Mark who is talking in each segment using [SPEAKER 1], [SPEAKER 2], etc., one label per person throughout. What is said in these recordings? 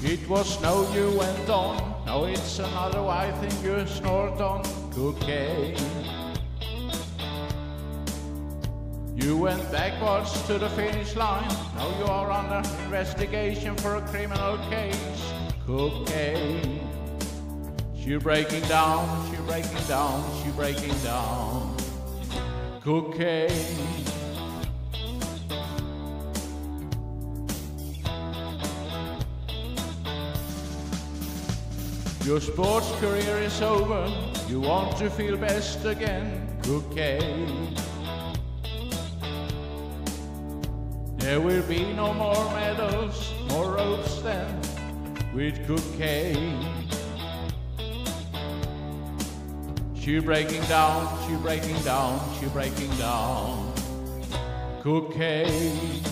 [SPEAKER 1] It was snow you went on, now it's another white thing you snort on, cocaine. You went backwards to the finish line, now you are under investigation for a criminal case, cocaine. She breaking down, she breaking down, she breaking down, cocaine. Your sports career is over, you want to feel best again, cocaine. There will be no more medals, more ropes than with cocaine. She breaking down, she breaking down, she breaking down, cocaine.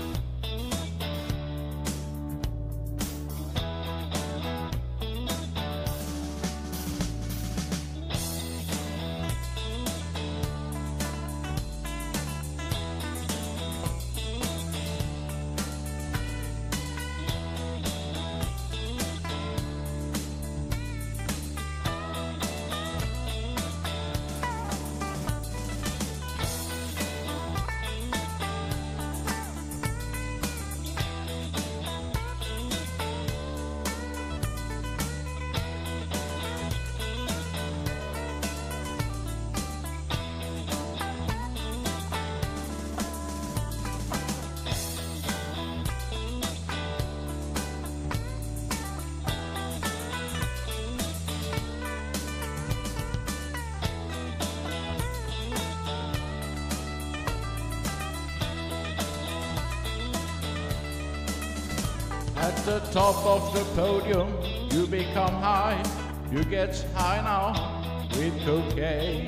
[SPEAKER 1] At the top of the podium, you become high. You get high now with cocaine.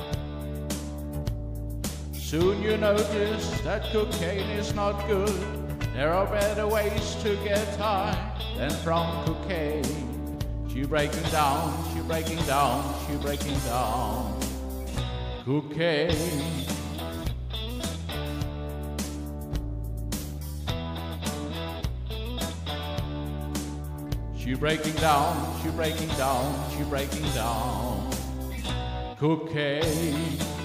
[SPEAKER 1] Soon you notice that cocaine is not good. There are better ways to get high than from cocaine. She breaking down, she breaking down, she breaking down, cocaine. She breaking down, she breaking down, she breaking down, cocaine.